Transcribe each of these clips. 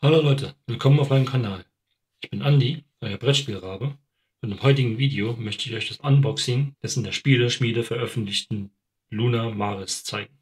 Hallo Leute, willkommen auf meinem Kanal. Ich bin Andi, euer Brettspielrabe, und im heutigen Video möchte ich euch das Unboxing des in der Spieleschmiede veröffentlichten Luna Maris zeigen.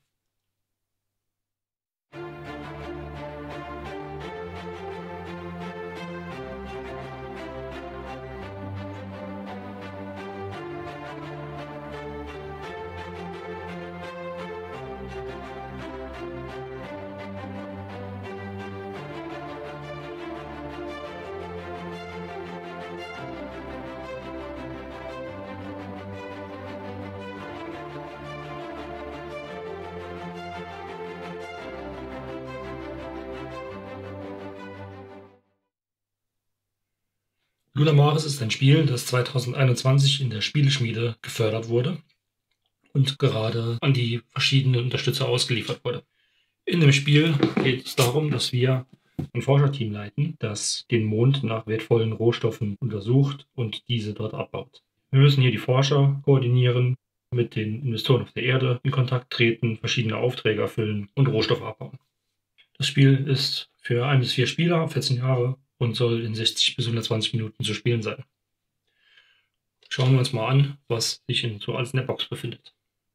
Luna Maris ist ein Spiel, das 2021 in der Spieleschmiede gefördert wurde und gerade an die verschiedenen Unterstützer ausgeliefert wurde. In dem Spiel geht es darum, dass wir ein Forscherteam leiten, das den Mond nach wertvollen Rohstoffen untersucht und diese dort abbaut. Wir müssen hier die Forscher koordinieren, mit den Investoren auf der Erde in Kontakt treten, verschiedene Aufträge erfüllen und Rohstoffe abbauen. Das Spiel ist für 1 bis 4 Spieler, 14 Jahre, und soll in 60 bis 120 Minuten zu spielen sein. Schauen wir uns mal an, was sich so alles in der Box befindet.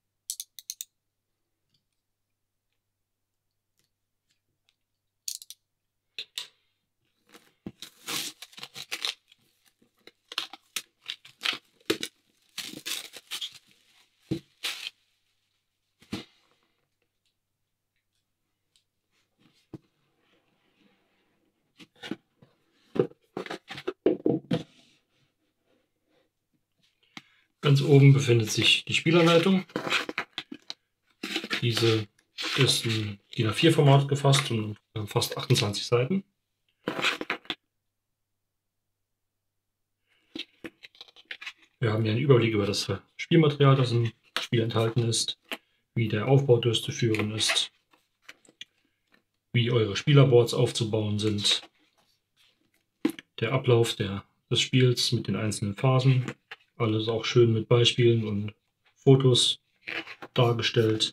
Ganz oben befindet sich die Spielanleitung. Diese ist in DIN A4-Format gefasst und fast 28 Seiten. Wir haben hier einen Überblick über das Spielmaterial, das im Spiel enthalten ist, wie der Aufbau durchzuführen ist, wie eure Spielerboards aufzubauen sind, der Ablauf des Spiels mit den einzelnen Phasen, alles auch schön mit Beispielen und Fotos dargestellt.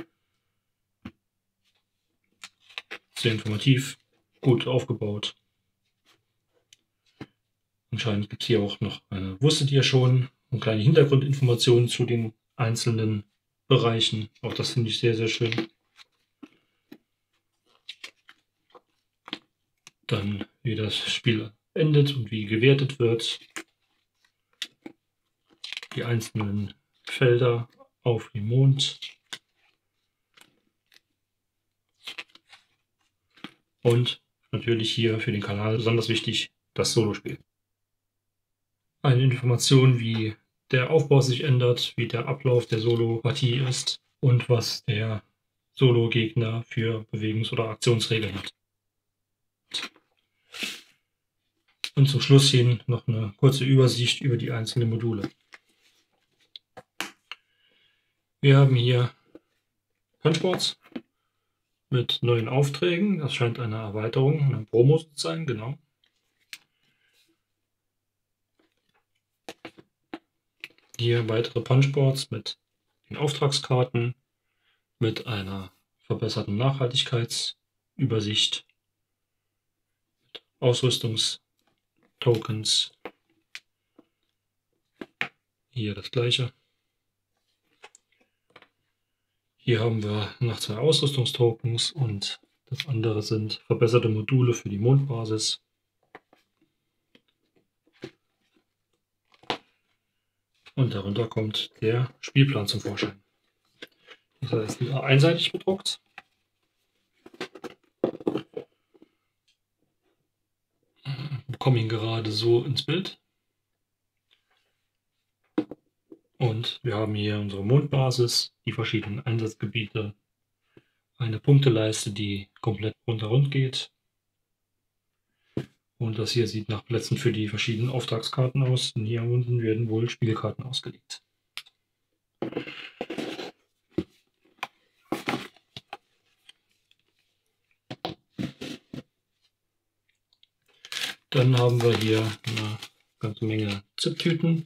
Sehr informativ, gut aufgebaut. Anscheinend gibt es hier auch noch wusstet ihr schon, und kleine Hintergrundinformationen zu den einzelnen Bereichen. Auch das finde ich sehr, sehr schön. Dann, wie das Spiel endet und wie gewertet wird. Die einzelnen Felder auf dem Mond. Und natürlich hier für den Kanal besonders wichtig, das Solospiel. Eine Information, wie der Aufbau sich ändert, wie der Ablauf der Solo-Partie ist und was der Solo-Gegner für Bewegungs- oder Aktionsregeln hat. Und zum Schluss hin noch eine kurze Übersicht über die einzelnen Module. Wir haben hier Punchboards mit neuen Aufträgen. Das scheint eine Erweiterung, eine Promo zu sein, genau. Hier weitere Punchboards mit den Auftragskarten, mit einer verbesserten Nachhaltigkeitsübersicht, mit Ausrüstungstokens. Hier das gleiche. Hier haben wir noch 2 Ausrüstungstokens und das andere sind verbesserte Module für die Mondbasis. Und darunter kommt der Spielplan zum Vorschein. Das heißt, einseitig bedruckt. Wir bekommen ihn gerade so ins Bild. Und wir haben hier unsere Mondbasis, die verschiedenen Einsatzgebiete, eine Punkteleiste, die komplett rundherum geht. Und das hier sieht nach Plätzen für die verschiedenen Auftragskarten aus. Und hier unten werden wohl Spielkarten ausgelegt. Dann haben wir hier eine ganze Menge Zip-Tüten,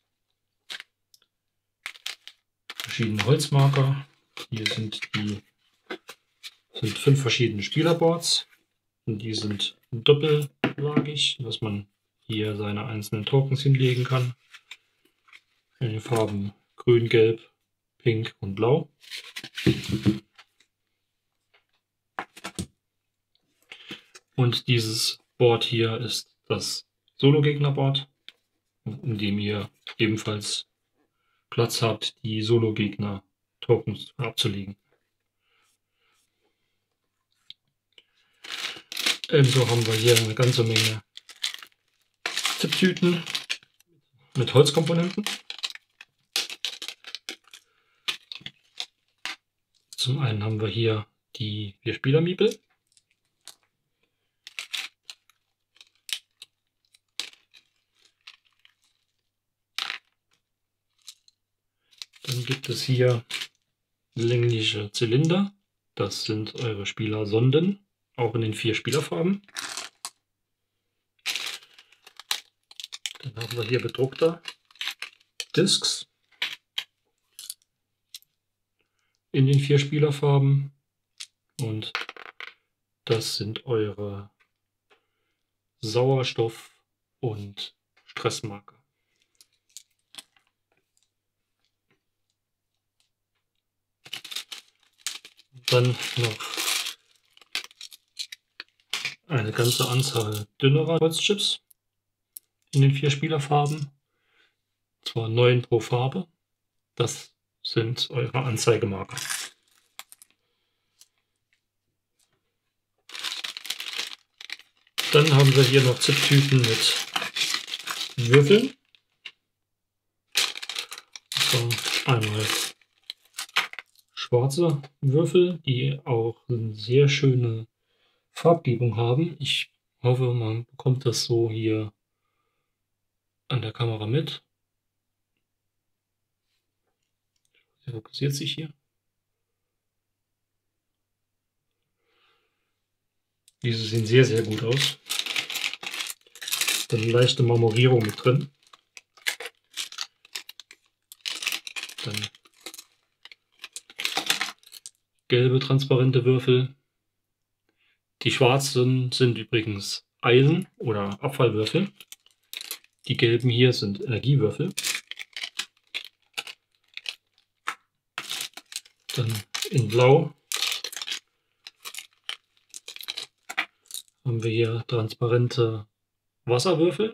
verschiedene Holzmarker. Hier sind 5 verschiedene Spielerboards Und die sind doppellagig, dass man hier seine einzelnen Tokens hinlegen kann. In den Farben Grün, Gelb, Pink und Blau. Und dieses Board hier ist das Solo-Gegner-Board, in dem ihr ebenfalls Platz habt, die Solo-Gegner-Tokens abzulegen. Ebenso haben wir hier eine ganze Menge Tipptüten mit Holzkomponenten. Zum einen haben wir hier die 4-Spieler-Miepel. Dann gibt es hier längliche Zylinder. Das sind eure Spielersonden, auch in den 4 Spielerfarben. Dann haben wir hier bedruckte Discs in den 4 Spielerfarben. Und das sind eure Sauerstoff- und Stressmarker. Dann noch eine ganze Anzahl dünnerer Holzchips in den 4 Spielerfarben. Zwar 9 pro Farbe. Das sind eure Anzeigemarker. Dann haben wir hier noch Ziptüten mit Würfeln. So, einmal schwarze Würfel, die auch eine sehr schöne Farbgebung haben. Ich hoffe, man bekommt das so hier an der Kamera mit. Der fokussiert sich hier. Diese sehen sehr, sehr gut aus. Dann leichte Marmorierung mit drin. Dann gelbe transparente Würfel. Die schwarzen sind übrigens Eisen- oder Abfallwürfel. Die gelben hier sind Energiewürfel. Dann in Blau haben wir hier transparente Wasserwürfel.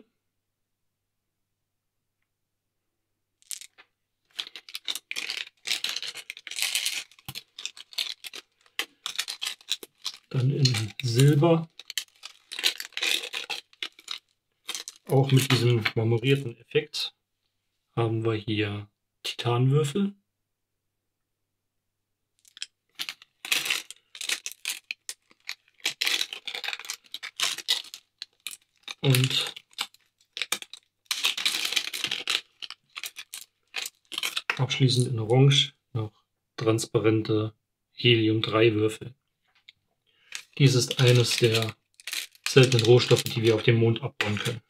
Dann in Silber, auch mit diesem marmorierten Effekt, haben wir hier Titanwürfel. Und abschließend in Orange noch transparente Helium-3-Würfel. Dies ist eines der seltenen Rohstoffe, die wir auf dem Mond abbauen können.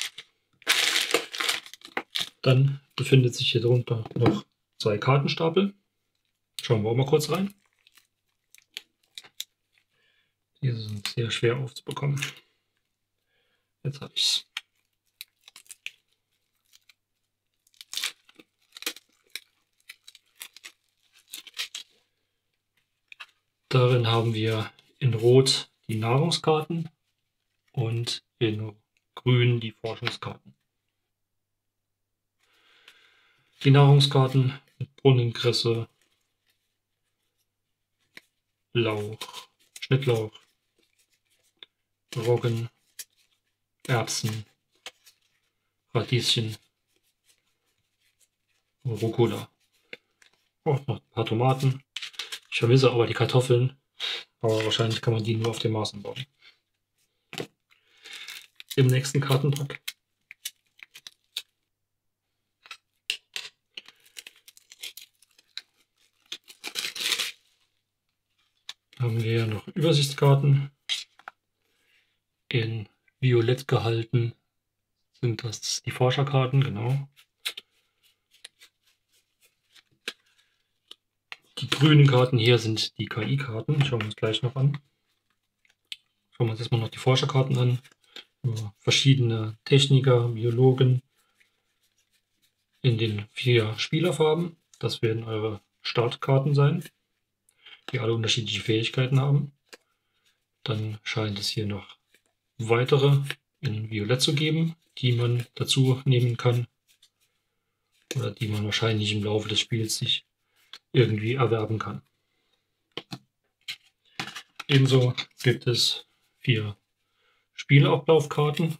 Dann befindet sich hier drunter noch 2 Kartenstapel. Schauen wir auch mal kurz rein. Diese sind sehr schwer aufzubekommen. Jetzt habe ich es. Darin haben wir in Rot die Nahrungskarten und in Grün die Forschungskarten. Die Nahrungskarten mit Brunnenkresse, Lauch, Schnittlauch, Roggen, Erbsen, Radieschen, Rucola. Auch noch ein paar Tomaten. Ich vermisse aber die Kartoffeln, aber wahrscheinlich kann man die nur auf dem Mars anbauen. Im nächsten Kartenpack haben wir noch Übersichtskarten. In Violett gehalten sind das die Forscherkarten, genau. Die grünen Karten hier sind die KI-Karten. Schauen wir uns gleich noch an. Schauen wir uns erstmal noch die Forscherkarten an. Verschiedene Techniker, Biologen in den 4 Spielerfarben. Das werden eure Startkarten sein, die alle unterschiedliche Fähigkeiten haben. Dann scheint es hier noch weitere in Violett zu geben, die man dazu nehmen kann oder die man wahrscheinlich im Laufe des Spiels sich irgendwie erwerben kann. Ebenso gibt es 4 Spielablaufkarten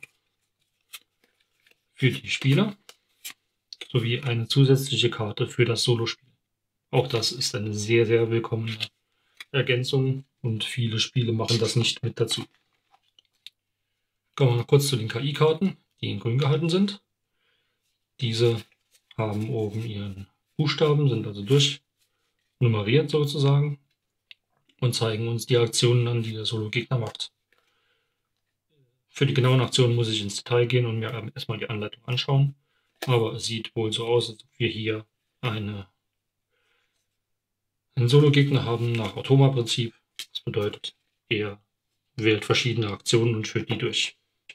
für die Spieler sowie eine zusätzliche Karte für das Solospiel. Auch das ist eine sehr, sehr willkommene Ergänzung und viele Spiele machen das nicht mit dazu. Kommen wir noch kurz zu den KI-Karten, die in grün gehalten sind. Diese haben oben ihren Buchstaben, sind also durchnummeriert sozusagen und zeigen uns die Aktionen an, die der Solo-Gegner macht. Für die genauen Aktionen muss ich ins Detail gehen und mir erstmal die Anleitung anschauen. Aber es sieht wohl so aus, als ob wir hier einen Solo-Gegner haben nach Automa-Prinzip. Das bedeutet, er wählt verschiedene Aktionen und führt die durch.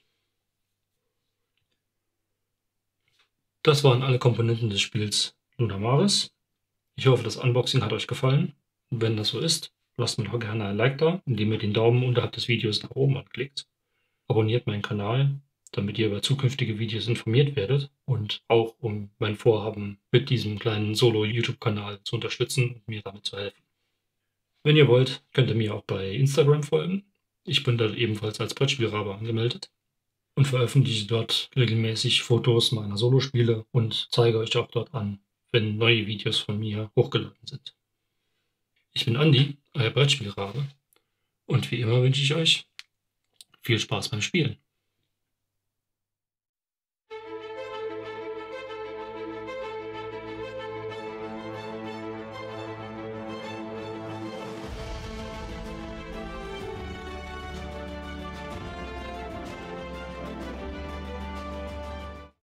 Das waren alle Komponenten des Spiels Lunamaris. Ich hoffe, das Unboxing hat euch gefallen. Und wenn das so ist, lasst mir doch gerne ein Like da, indem ihr den Daumen unterhalb des Videos nach oben anklickt. Abonniert meinen Kanal, damit ihr über zukünftige Videos informiert werdet und auch um mein Vorhaben mit diesem kleinen Solo-YouTube-Kanal zu unterstützen und mir damit zu helfen. Wenn ihr wollt, könnt ihr mir auch bei Instagram folgen. Ich bin dort ebenfalls als Brettspielrabe angemeldet und veröffentliche dort regelmäßig Fotos meiner Solospiele und zeige euch auch dort an, wenn neue Videos von mir hochgeladen sind. Ich bin Andi, euer Brettspielrabe, und wie immer wünsche ich euch viel Spaß beim Spielen.